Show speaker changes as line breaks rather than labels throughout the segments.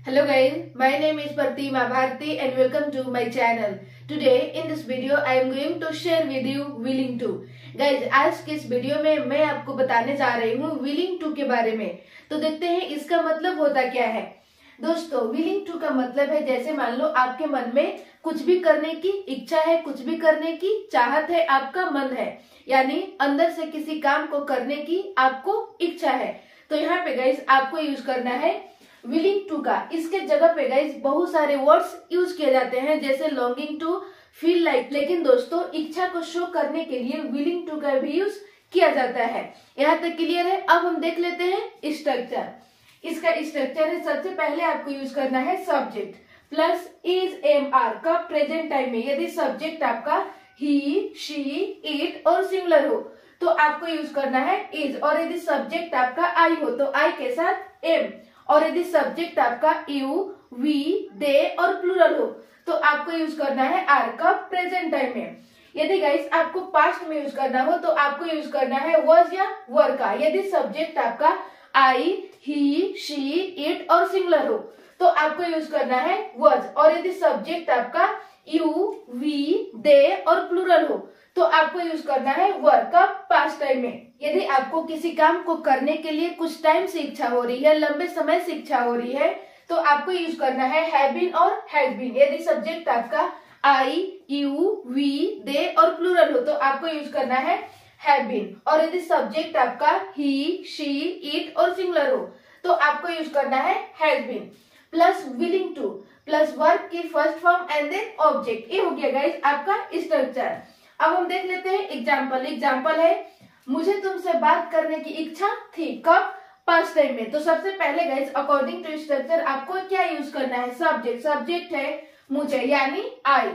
Hello guys, my name is Pratima Bharti and welcome to my channel. Today in this video I am going to share with you willing to. Guys, आज के इस video में मैं आपको बताने जा रही हूँ willing to के बारे में। तो देखते हैं इसका मतलब होता क्या है। दोस्तों, willing to का मतलब है जैसे मान लो आपके मन में कुछ भी करने की इच्छा है, कुछ भी करने की चाहत है, आपका मन है, यानी अंदर से किसी काम को करने की आपको इच्छा है। तो यहाँ पे गाइस आपको यूज करना है विलिंग टू का। इसके जगह पे गाइस बहुत सारे वर्ड्स यूज किए जाते हैं जैसे लॉन्गिंग टू, फील लाइक, लेकिन दोस्तों इच्छा को शो करने के लिए विलिंग टू का भी यूज किया जाता है। यहाँ तक क्लियर है। अब हम देख लेते हैं स्ट्रक्चर। इसका स्ट्रक्चर है, सबसे पहले आपको यूज करना है subject plus is am are का प्रेजेंट टाइम में। यदि सब्जेक्ट आपका ही, शी, इट और सिंगुलर हो तो आपको यूज करना है इज, और यदि सब्जेक्ट आपका आई हो तो आई के साथ एम, और यदि सब्जेक्ट आपका यू, वी, दे और प्लूरल हो तो आपको यूज करना है आर का प्रेजेंट टाइम में। यदि गाइस आपको पास्ट में यूज करना हो तो आपको यूज करना है वॉज या वर का। यदि सब्जेक्ट आपका आई, ही, शी, इट और सिंगुलर हो तो आपको यूज करना है वॉज, और यदि सब्जेक्ट आपका यू, वी, दे और प्लूरल हो तो आपको यूज करना है वर का पास्ट टाइम में। यदि आपको किसी काम को करने के लिए कुछ टाइम से इच्छा हो रही है, लंबे समय से इच्छा हो रही है तो आपको यूज करना है हैव बीन और हैज बीन। यदि सब्जेक्ट आपका आई, यू, वी, दे और प्लूरल हो तो आपको यूज करना है हैव बीन, और यदि सब्जेक्ट आपका ही, शी, इट और सिंगुलर हो तो आपको यूज करना है has been plus willing to plus verb की first form and then object. ये हो गया गाइस आपका स्ट्रक्चर। अब हम देख लेते हैं एग्जाम्पल। एग्जाम्पल है मुझे तुमसे बात करने की इच्छा थी, कब? पास्ट टाइम में। तो सबसे पहले गाइस अकॉर्डिंग टू स्ट्रक्चर आपको क्या यूज करना है? सब्जेक्ट। सब्जेक्ट है मुझे यानी आई।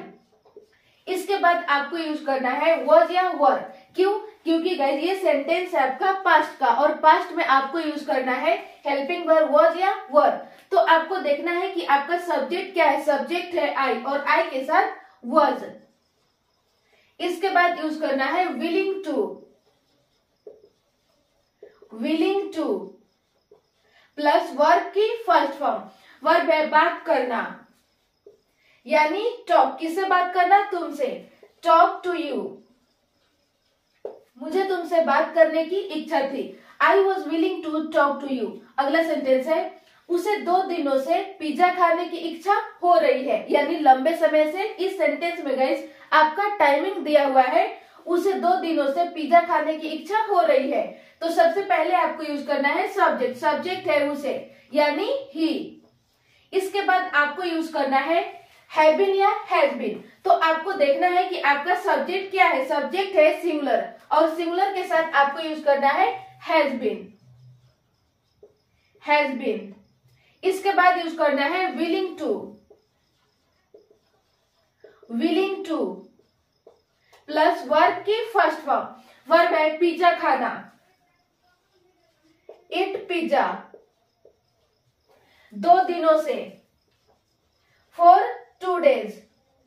इसके बाद आपको यूज करना है वॉज या वर। क्यों? क्योंकि गाइस ये सेंटेंस है आपका पास्ट का, और पास्ट में आपको यूज करना है हेल्पिंग वर्ब वॉज या वर। तो आपको देखना है कि आपका सब्जेक्ट क्या है। सब्जेक्ट है आई और आई के साथ वॉज। इसके बाद यूज करना है willing to. Willing to plus verb की फर्स्ट फॉर्म। वर्ब है बात करना यानी टॉक। किससे बात करना? तुमसे। Talk to you. मुझे तुमसे बात करने की इच्छा थी। I was willing to talk to you. अगला सेंटेंस है उसे 2 दिनों से पिज्जा खाने की इच्छा हो रही है, यानी लंबे समय से। इस सेंटेंस में गाइस आपका टाइमिंग दिया हुआ है, उसे 2 दिनों से पिज्जा खाने की इच्छा हो रही है। तो सबसे पहले आपको यूज करना है सब्जेक्ट। सब्जेक्ट है उसे यानी ही। इसके बाद आपको यूज करना है हैव बीन या हैज बीन। तो आपको देखना है कि आपका सब्जेक्ट क्या है। सब्जेक्ट है सिंगुलर, और सिंगुलर के साथ आपको यूज करना है हैज बीन। Has been. इसके बाद यूज करना है willing to. Willing to plus verb की फर्स्ट फॉर्म। वर्ब है पिज्जा खाना। Eat pizza. 2 दिनों से। For 2 days।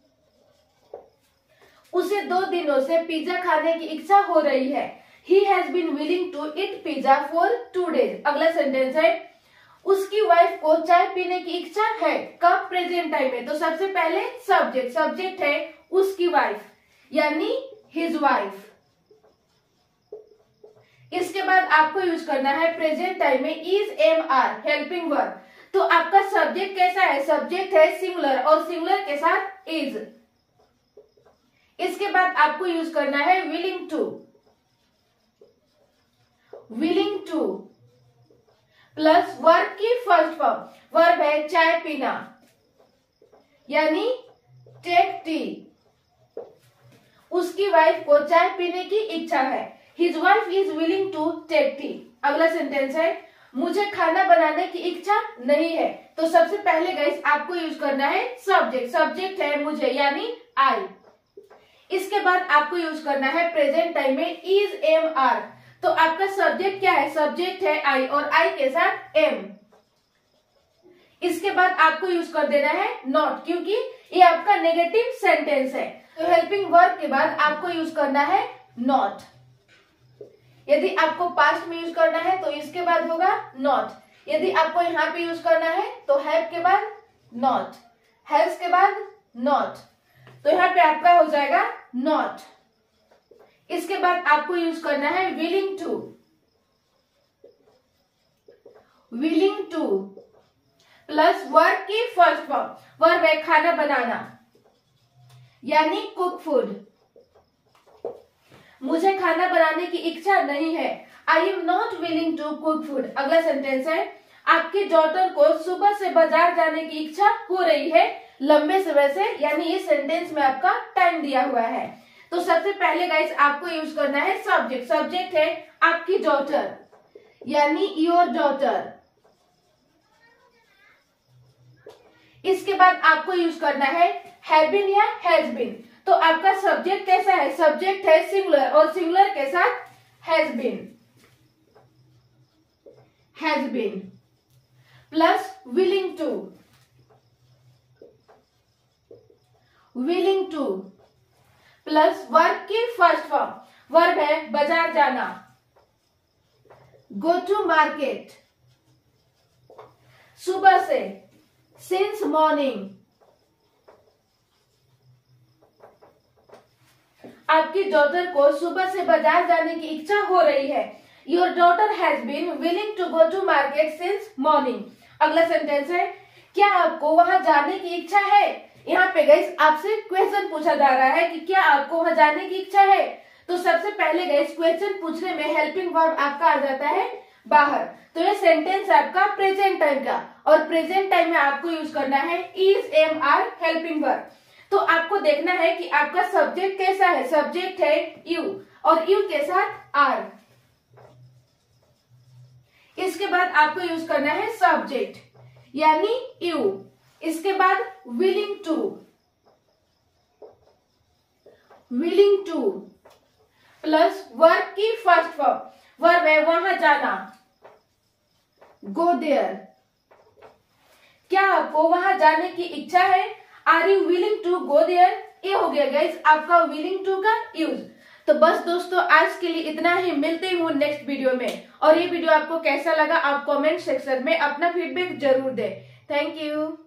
उसे 2 दिनों से पिज्जा खाने की इच्छा हो रही है। He has been willing to eat pizza for 2 days। अगला सेंटेंस है उसकी वाइफ को चाय पीने की इच्छा है, कब? प्रेजेंट टाइम में। तो सबसे पहले सब्जेक्ट। सब्जेक्ट है उसकी वाइफ यानी हिज वाइफ। इसके बाद आपको यूज करना है प्रेजेंट टाइम में is am are helping verb. तो आपका सब्जेक्ट कैसा है? सब्जेक्ट है सिंगुलर, और सिंगुलर के साथ इज। इसके बाद आपको यूज करना है willing to. Willing to plus verb की फर्स्ट फॉर्म। वर्ब है चाय पीना यानी टेक टी। उसकी वाइफ को चाय पीने की इच्छा है। His wife is willing to take tea. अगला सेंटेंस है मुझे खाना बनाने की इच्छा नहीं है। तो सबसे पहले गाइस आपको यूज करना है सब्जेक्ट। सब्जेक्ट है मुझे यानी आई। इसके बाद आपको यूज करना है प्रेजेंट टाइम में इज एम आर। तो आपका सब्जेक्ट क्या है? सब्जेक्ट है आई और आई के साथ एम। इसके बाद आपको यूज कर देना है नॉट, क्योंकि ये आपका नेगेटिव सेंटेंस है। तो हेल्पिंग वर्ब के बाद आपको यूज करना है नॉट। यदि आपको पास्ट में यूज करना है तो इसके बाद होगा नॉट। यदि आपको यहाँ पे यूज करना है तो हैव के बाद नॉट, हैज के बाद नॉट, तो यहाँ पे आपका हो जाएगा नॉट। इसके बाद आपको यूज करना है willing to, willing to plus verb की फर्स्ट फॉर्म, वर्ब है खाना बनाना यानी कुक फूड। मुझे खाना बनाने की इच्छा नहीं है, I am not willing to cook food. अगला सेंटेंस है आपकी डॉटर को सुबह से बाजार जाने की इच्छा हो रही है लंबे समय से, यानी इस सेंटेंस में आपका टाइम दिया हुआ है। तो सबसे पहले गाइस आपको यूज करना है सब्जेक्ट, सब्जेक्ट है आपकी डॉटर यानी योर डॉटर। इसके बाद आपको यूज करना है हैव बीन या हैज बीन। तो आपका सब्जेक्ट कैसा है, सब्जेक्ट है सिंगुलर और सिंगुलर के साथ has been, has been plus willing to, willing to plus verb की फर्स्ट फॉर्म, वर्ब है बाजार जाना गो टू मार्केट, सुबह से सिंस मॉर्निंग। आपकी डॉटर को सुबह से बाजार जाने की इच्छा हो रही है, your daughter has been willing to go to market since morning. अगला सेंटेंस है क्या आपको वहां जाने की इच्छा है। यहाँ पे गाइस आपसे क्वेश्चन पूछा जा रहा है कि क्या आपको वहां जाने की इच्छा है। तो सबसे पहले गाइस क्वेश्चन पूछने में हेल्पिंग वर्ब आपका आ जाता है बाहर। तो ये सेंटेंस है आपका प्रेजेंट टाइम का, और प्रेजेंट टाइम में आपको यूज करना है is, am, are helping verb. तो आपको देखना है कि आपका सब्जेक्ट कैसा है, सब्जेक्ट है यू और यू के साथ आर। इसके बाद आपको यूज करना है सब्जेक्ट यानी यू, इसके बाद willing to, willing to plus verb की फर्स्ट फॉर्म, वर्ब है वहां जाना गो देयर। क्या आपको वहां जाने की इच्छा है, are you willing to go there. ये हो गया गाइस आपका विलिंग टू का यूज। तो बस दोस्तों आज के लिए इतना ही, मिलते हूँ नेक्स्ट वीडियो में। और ये वीडियो आपको कैसा लगा आप कमेंट सेक्शन में अपना फीडबैक जरूर दें। Thank you.